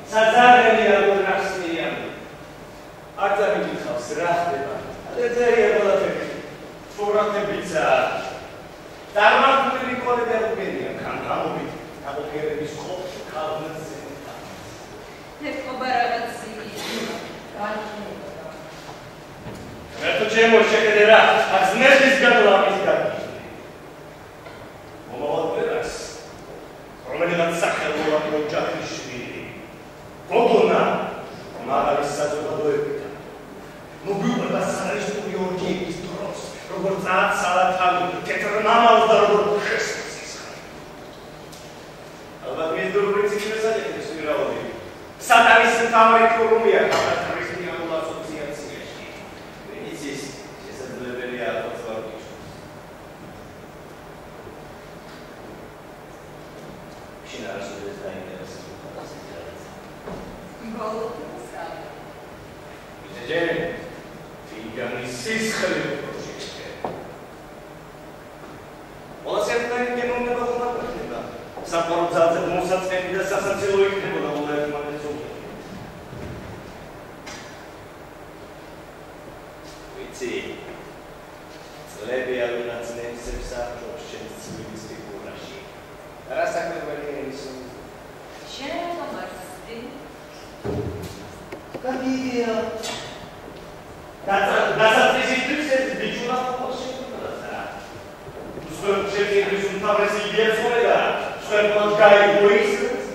საძარელია გონახსნიან. არ წამიგიხავს რა ხდება. ეწერია ყველაფერი. სურათებიცა. წარმართული კოლები აღუგენია გამობით. აღუგერების ხופში ქალბრძენს. ეხობა რაღაც სიგიჟე. მე თუ ჩემო შეგედე რა, აქ ნეშის გადლამის გაგი. მომავალ რომელიღაც სახელმწიფო ოჯახიშვილი. გოგონა მაგარის საზოგადოებიდან. მოგიყვება საერთო ორგიის დროს, როგორც სალათალი, კეთრმამალს და როგორც შესაძლოა. ალბათ მის დურბინს ესაკეთებს ვირავდი. სატანის მთავარი ფორუმია ქრისტიანულ ასოციაციაში. ვინიცის შესაძლებელია აღწევს. შინაარსობრივად დაინტერესებს. გოლოსა. იძე თიგანის სისხლი პროჟექტი. ყველასერტანი გემოვნება ხომ ახერხება. საყორო ძალზე მოსაწყენი და სასაცილო იქნებოდა ყველა ერთმანეთს. ვიცი. წლები აღუნაცნებს საფრთხეს ჩემს ცივის ფიგურაში. რა საქმეა ის? შენ მომარსდი. Какие? Დასაწყისისთვის ეს ბიჭუნა ხოსებოდა. Უსვენ შეფიქრის უმთავრესი იდეა სვერბლად გაიგოის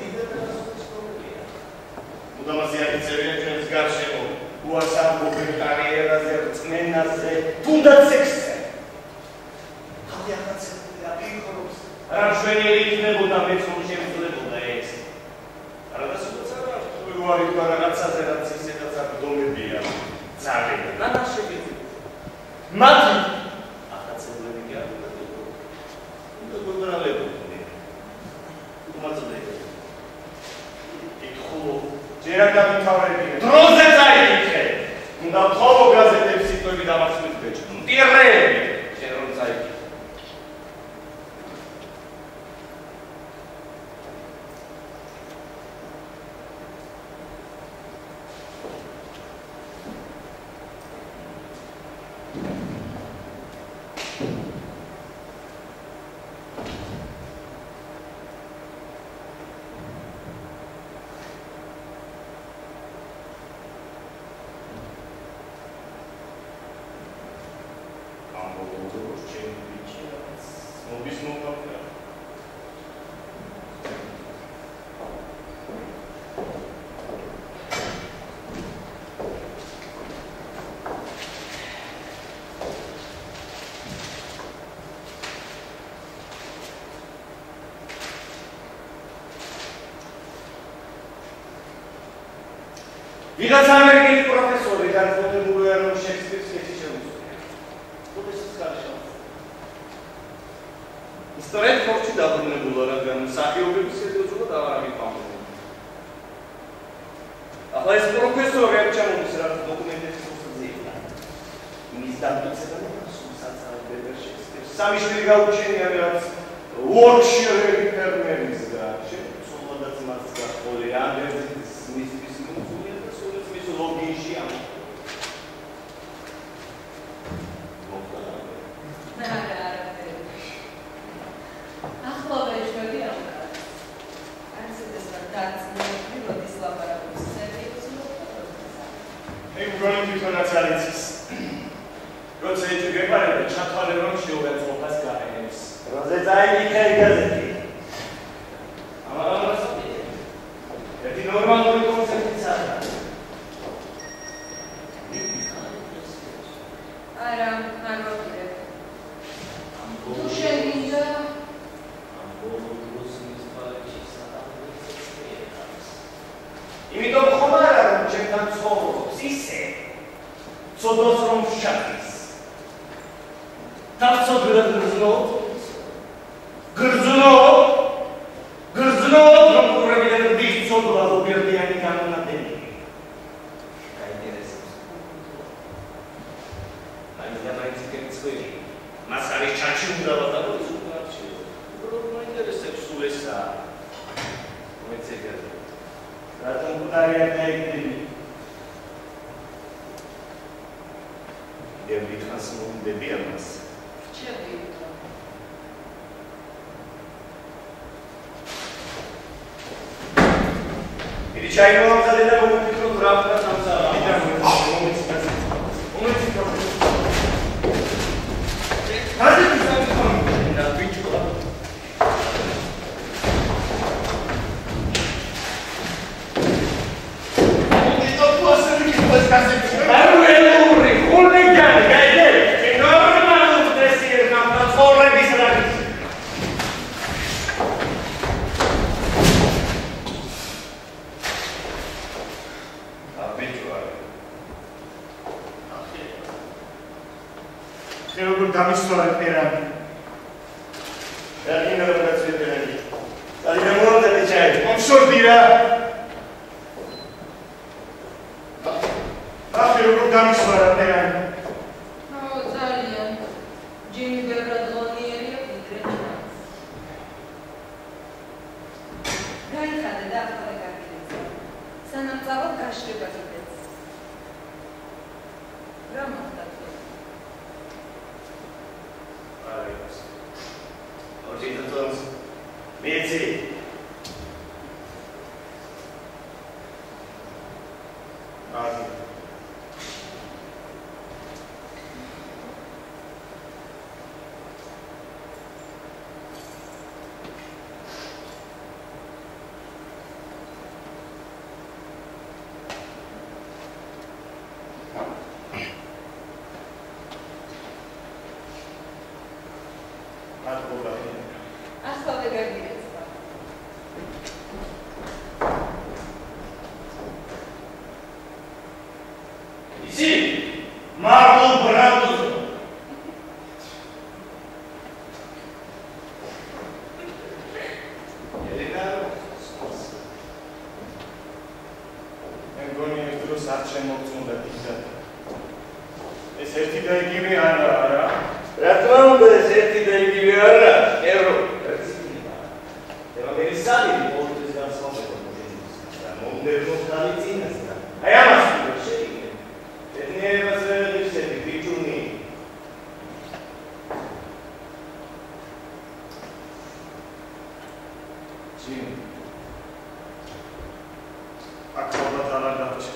მუდამაზი აფიცერია ჩვენს გარშემო უასამბობენ კარიერაზე, რწმენაზე, თუნდაც სექსზე. ხალხი ახაცებდა ფიქრობს, რა მშვენიერი იქნებოდა მეც რომ შემიძლებოდა ეს. არასოდეს ვარი რაღაცაზე რაც ისედაც აკდომებია ძალიან ნანაშები მათი ახაცებლები კი არ უნდა გონდრალებოდნენ უმაწოდებელი იქო ჯერა გამთავრებია დროზე წაიკითხე უნდა ხოლო გაზეთების სიტყვები დამახსნით ბეჭდ მტირეები შენ რომ წაიკითხე ვიღაც ამერიკელი პროფესორი განსხვავებულია რომ შექსპირის სკეჩი შემოსულია. პროფესორს გარშემო. ისტორიად ხორცი დაბრუნებულა, რადგან მსახიობების შეძულება და არ ამიფამბობენ. ახლა ეს პროფესორი არ ჩამოდის რა დოკუმენტების მოსაზრება. იმის დამტკიცება სულსაცავებდა შექსპირის. სამი შვილი გაუჩენია რაც უორკშიერი ფერმერის და შეცვლადაც მას გახოლი ანგლისის მისთვის ლოგიში ამ ახლა ვეშოდი ამდა. არცედეს რა დაცნები როდის ლაპარაკობს სერიოზულად. მე მგონი თვითონ აცალიცის. როცა ეს გეპარება ჩათვალე რომ შეუერთყოფას გაენებს. როზე წაიკითხე გაზეთი. ამას ერთი ნორმალური კონცეფციაა. არა, არ ვაპირებ. თუ შეგინდა იმიტომ ხომ არა რომ ჩემთან ცხოვრობს ისე ცოდოს რომ შაქის დავწოდოთ გრძნო რომ ყურებიდან დისწოდვა ობიექტიანი განმანათელი მას არის ჩაჩი უნდა ვატაროთ უბრალოდ მაინტერესებს სულ ესა მეცეგაზე რატომ მკვდარია დაიგდები? კიდევ დიდხანს მოვიდები ამას. რჩები. Иди чай მომხადე და მომიფიქროთ რა ვქნა სამსარა. მომიცით რა. ხაზე ვისაუბროთ და ვიჭრა. მოდით პოსტები კიდევ გასაგებია. არუელური, ხულიგანი, გაიგე? ნორმალურ დესიერ გამწოლების რაღაც. როგორ დამისვარეთ პერანი. რადგან არ გაწვით პერანი. ძალიან მომდეთი ჩაი. მომშორდი რა. ახლა როგორ დამისვარეთ პერანი. ძალიან. ჯიმი ბერადლონიერია ვიდრე ჩანს. გაიხადე და ახლა გაგიძე. სანამ წავალ გაშრება კიდეც. რა მოხდა? Mieci! Adi. ახლა ვეგაგირეთ. ისი მარლ ბრანდო. მეგონი ეს დროს არ შემოგწმუნდა თითქოს. ეს ერთი და იგივე არა. რა თქმა უნდა ეს ერთი და იგივე არა. ევრო Sali molto sgarsato con non devo stare in sta. Hai amato sì. E ne va a essere di giorni. Sì. Accordata la goccia.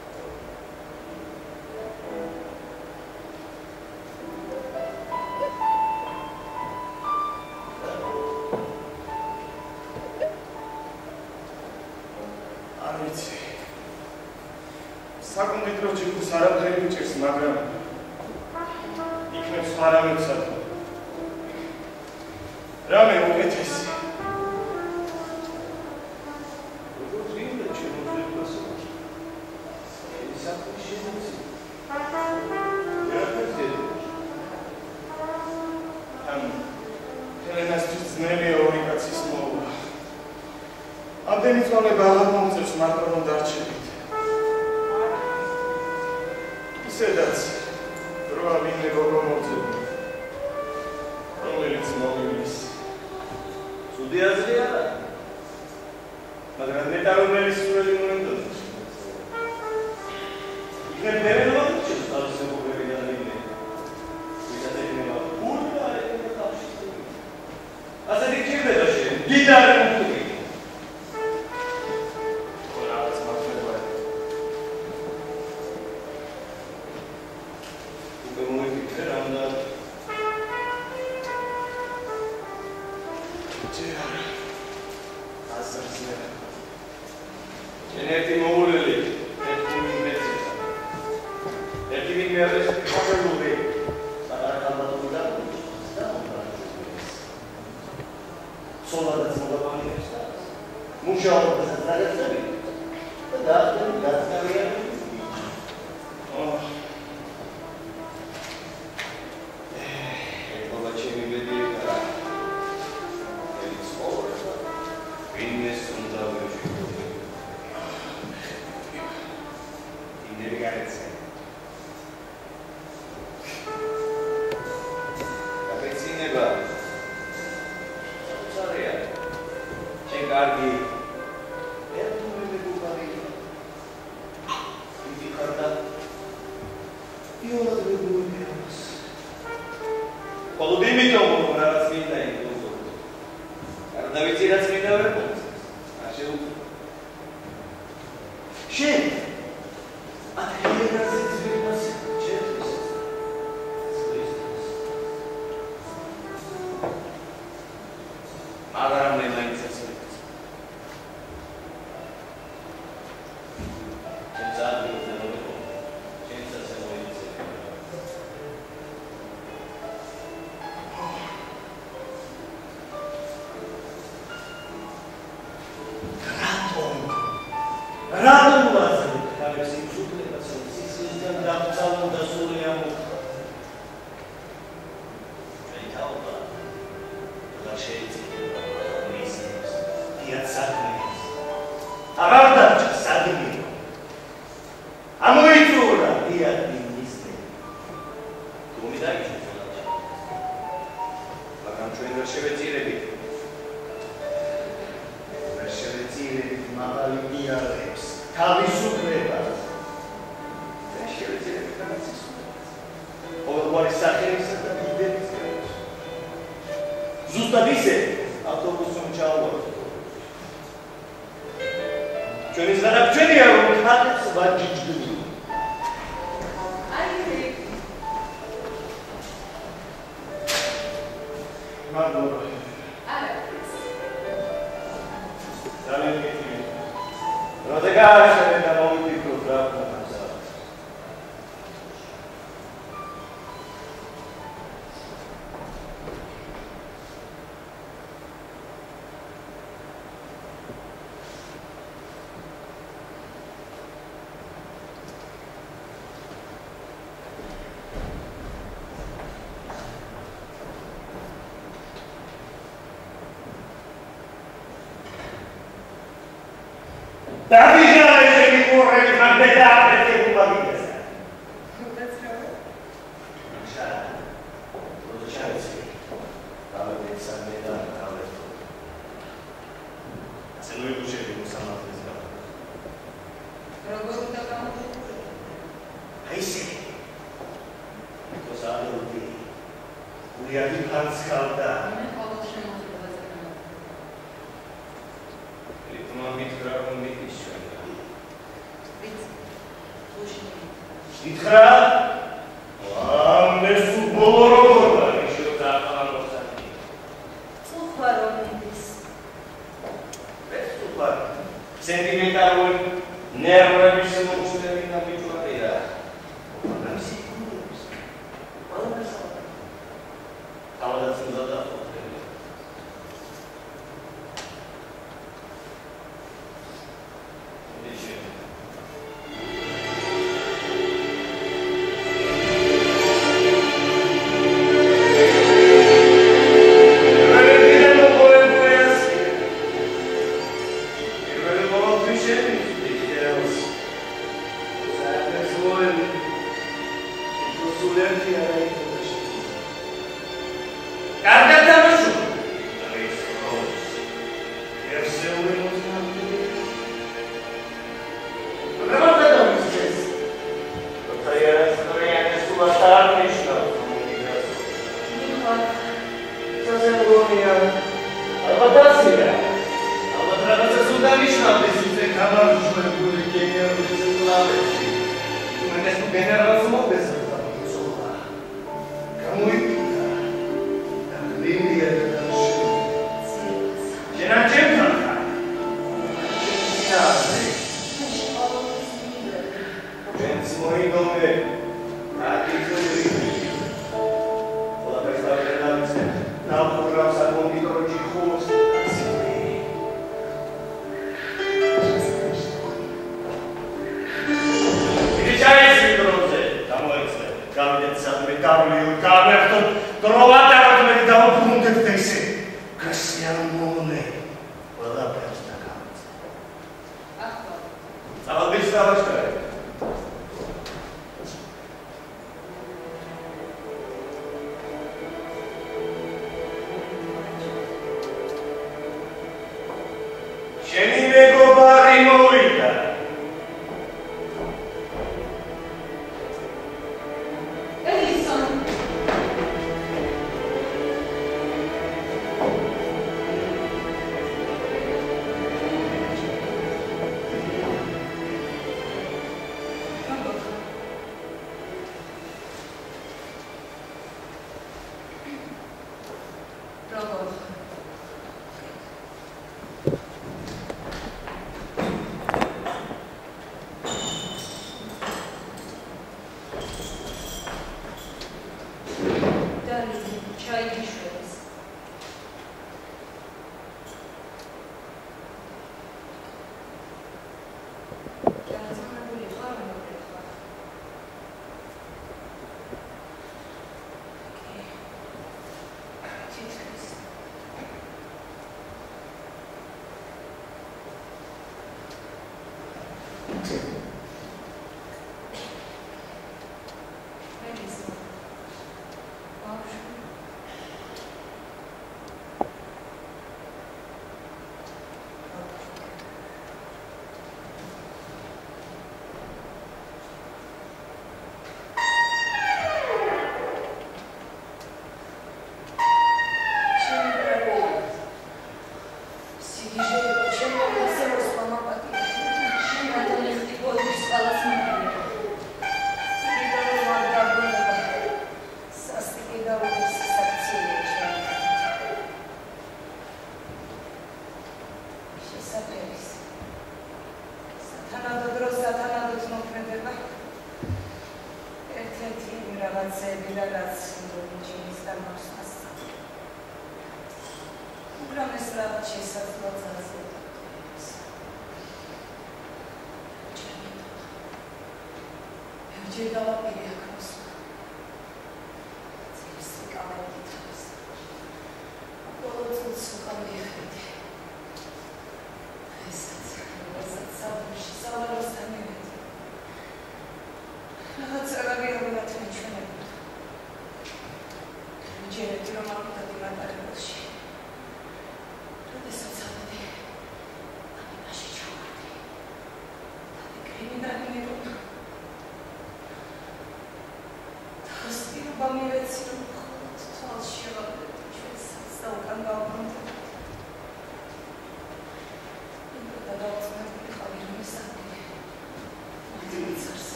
საკონდიტრო ჯიქუს არაფერი უჭერს, მაგრამ იქნებს არავებსად. რამე უკეთესი. როგორც გინდა შემოძლებას. ეს საკუთი შემოცი. ელენასთვის ძნელია ორი კაცის მოვა. ამდენი წვალება აღარ მომწევს მარტო რომ დარჩებით. Sedაც, როა ვინმე გოგო მოწევი, რომელიც მოვივლის. ცუდი აზრი არა, მაგრამ მეტარუმელი სურველი მომენტოდეს. იქნებ მერელოდ ჩებს თავის მეგობრებიდან ვინმე. ვისაც ექნება გული და ექნება თავში. ასეთი გჭირდება შენ, გიტარი მომწევი. Garbi, é tudo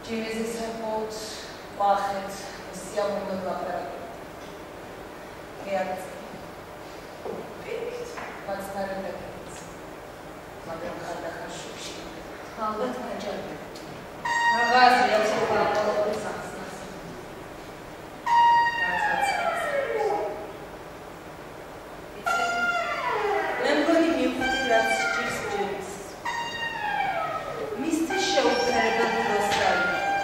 ჯიმიზის საფოთ ვახეთ სიამოვნებად ლაპარაკობ. მეც პირიქით მაცნარებებს მაგრამ ხარდახარ შუბში ალბათ აჯანებ. Magazzi ho fatto un sacco. Lembroni mi utilizz ġis. Misti show perda dostal.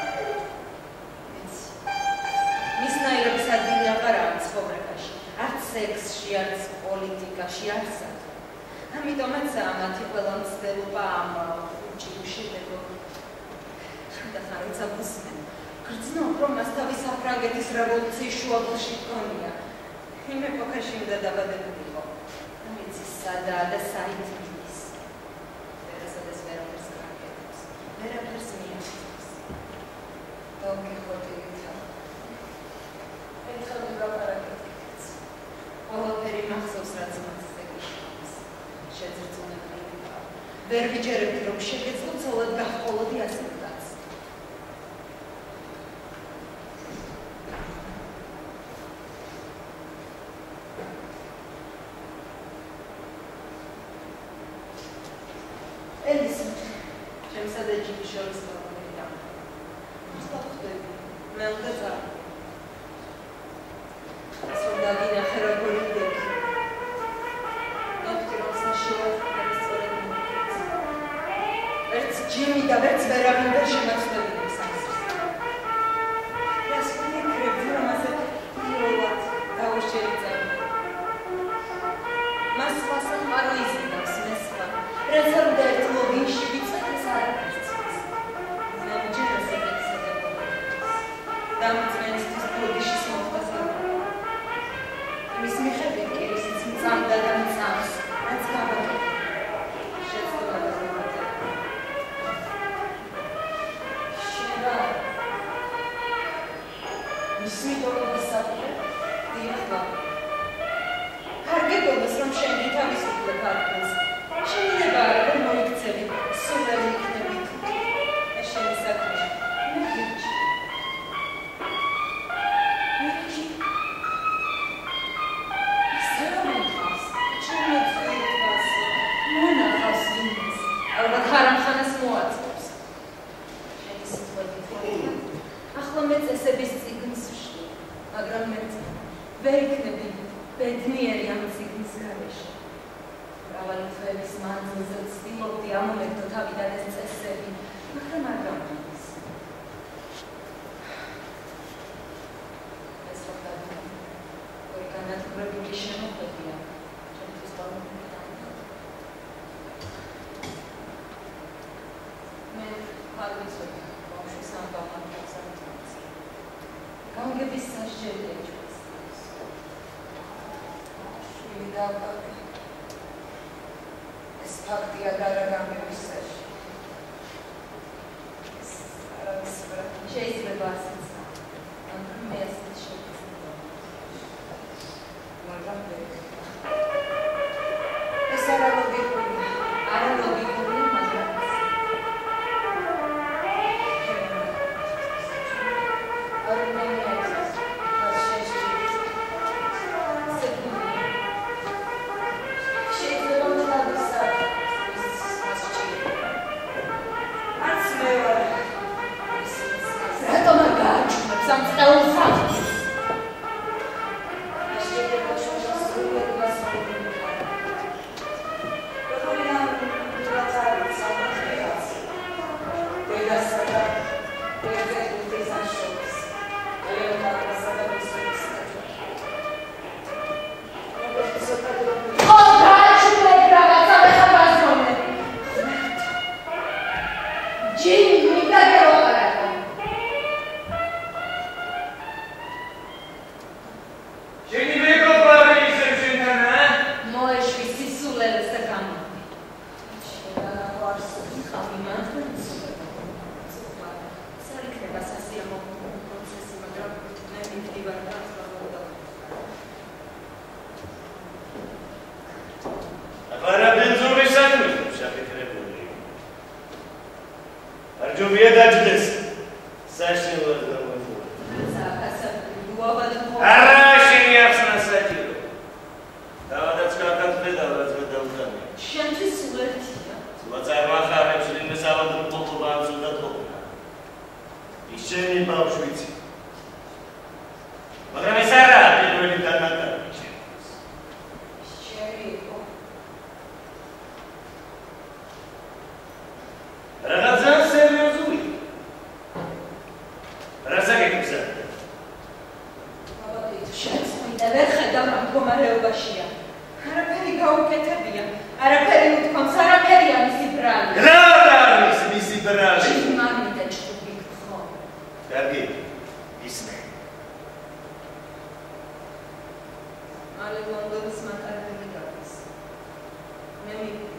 Misna irobsadilja parants pobrekash. Arts seksში, arts პოლიტიკაში არსად. ამიტომაც ამათი ყველა მცდელობა ამ უჩიუში დებო. და ხარიცა ბუსმენ. გრძნობ, რომ მას თავი საფრანგეთის რევოლუციის შუაგულში ჰქონია. იმ ეპოქაში უნდა დაბადებული იყო. ამიცის სადაა და საით ის. ვერასოდეს ვერაფერს გააკეთებს. ვერაფერს მიაღწევს. დონ კიხოტი ვითა. ერთხელ ვაპარაკეთ. ყველაფერი მახსოვს, რაც მასზე გიშლავს. შეძრწუნებული ვიყავ. ვერ ვიჯერებდი, რომ შეგეძლო ცოლად გაჰყოლოდი ასე. Arjuvia dađdes. ჩემი ბავშვიცი. მაგრამ ეს არა პირველი დანაკარგი ჩემთვის. ჩემი იყო. რაღაცა სერიოზული. რასაკ ეკუსა? და ვერ ხედავ რა მდგომარეობაშია. არაფერი გაუკეთებია, არაფერი უთქვამს, არაფერია მისი ბრალი. რა არის მისი ბრალი? ჭიმანი და ჭუბი ხო. კარგი, ისმე. მალე ლონდონის მატარებელი გადის. მე მივიდა.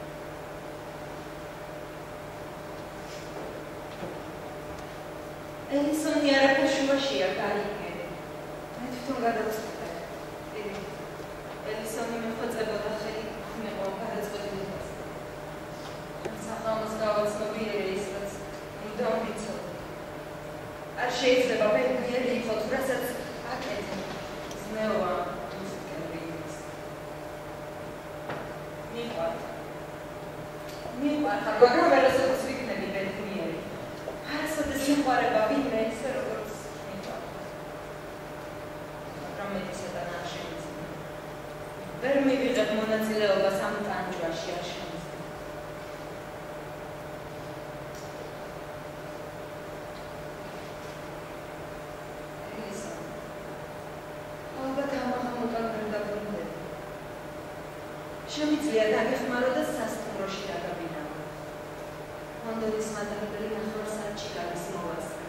ელისონი არაფერ შუაშია გარიგე. მე თვითონ გადავწყვეტე. ელისონი მეხვეწებოდა ხელი ქმნებო გადაწყვეტილებას. სახელმწიფოს გავაცნობიერე ის, რაც მუდამ ვიცოდი. არ შეიძლება ბედნიერი იყო, თუ რასაც აკეთებ. ზნეოა მუსიკელს. მიყვარხარ, მაგრამ ვერასოდეს ვიქნები ბედნიერი. არასოდეს მიყვარება ვინმე ისე, როგორც მიყვარხარ. მაგრამ მეტისადან არ შეიძლება. ვერ მივიღებ მონაწილეობას ამ ტანჯვაში არ შემიძლია. ელისონი. ალბათ ამაღამ უკან ვერ დაბრუნდები. შემიძლია დაგეხმარო და სასტუმროში დაგაბინავო. ლონდონის მატარებელი ნახევარსაათში გადის მოვასწრე.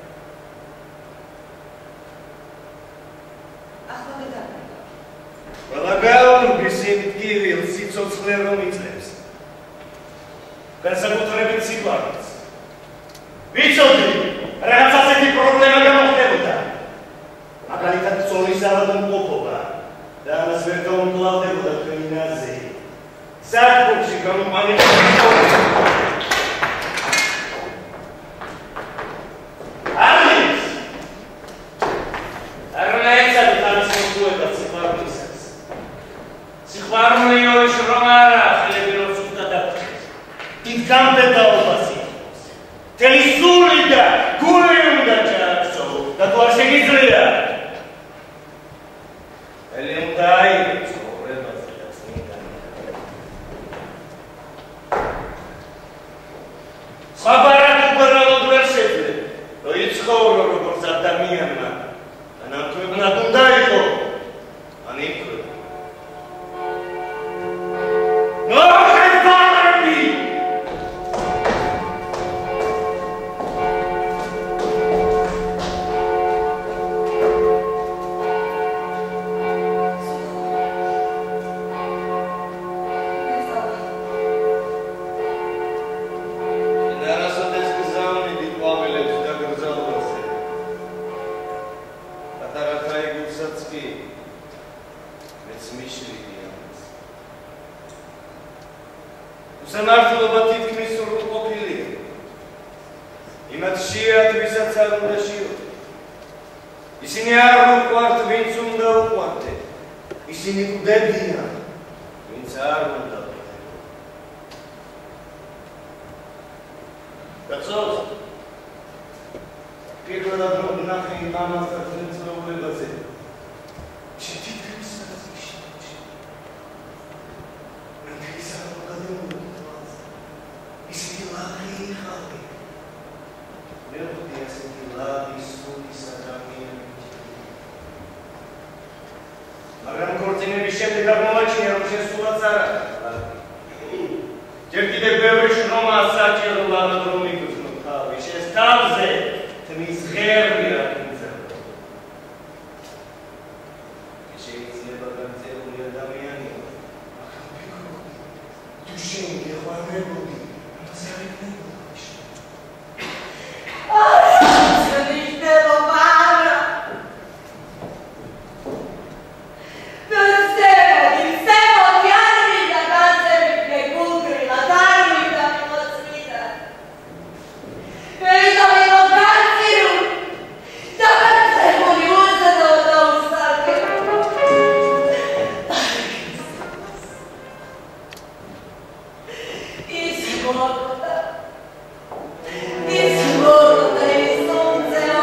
ახლა გადავიდა. ყველა გაურბის იმ ტკივილ სიცოცხლე რომ იწევს. განსაკუთრებით სიყვარულს. ვიცოდი, რაღაც ასეთი პრობლემა გამოხდებოდა. მაგალითად წონის ავადმყოფობა და ამას ვერ გაუმკლავდებოდა თქვენი ნაზი. საქმეში გამოყენებული არის. არნაიცა და სიყვარულს სიყვარულსაც. სიყვარული ორი შრომა არა, ხელები რომ სულთა დაფრთხეს. იქ გამდედაობას იყოს. თელი სული და გული უნდა ჩააქცო და თუ არ შეგიძლია. ელი უნდა აიღო ცხოვრებაზე და წმინდანი. ხაბარად უბრალოდ ვერ შეძლებ, რომ იცხოვრო როგორც ადამიანმა. ანათმებნად უნდა იყო. ან იქვე. Უსამართლობა თითქმის სრულყოფილია. იმათ შეათ, ვისაც არ უნდა შეოთ. ისინი არ უყვართ, ვინც უნდა უყვარდეთ. ისინი კვდებიან, ვინც არ უნდა კვდებოდეს. კაცო, პირველად რომ ნახე იმ მამასთან ცხოვრებაზე, შეთითქმის საწიში. ისინი ლაღი ხალხი. მე ვხვდი ასეთი ლაღი სულის ადამიანები. მაგრამ ქორწინების შემდეგ აღმოაჩინე, რომ შესულაც არ არის. ჯერ კიდევ ბევრი შრომა საჭირო ლაღად რომ იგრძნო თავი. შენს თავზე თმის ღერმი არ იგრძნო. შეიძლება განწერული ადამიანია. თუ შენ გეყვარებოდი, ამას არ იქნებოდა. This world is so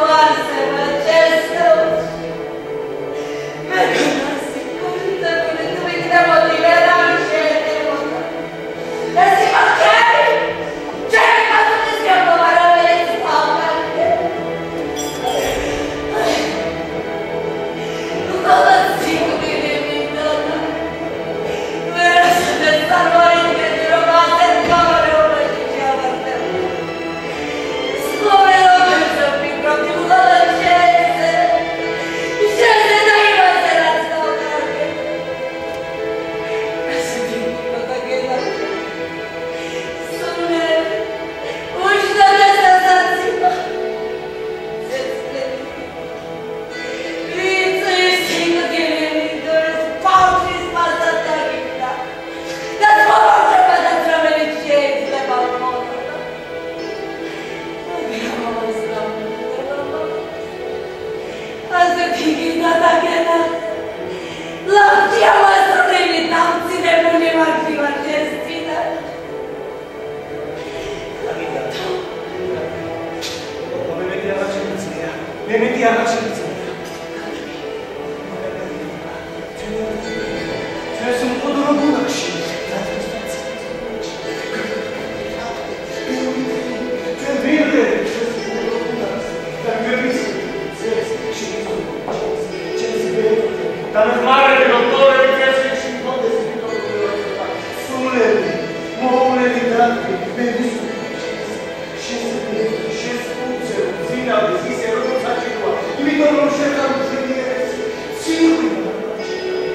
მოულები დათვი, მე ვისურვებ შესწუწე, რომ წინავდეს ისე, როგორც საჭიროა, იმიტომ რომ შეხამშვენიერეს, ციხვი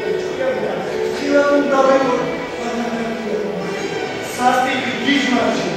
და ხილად უნდა ვეყო, სასტიკი გიჟმარში.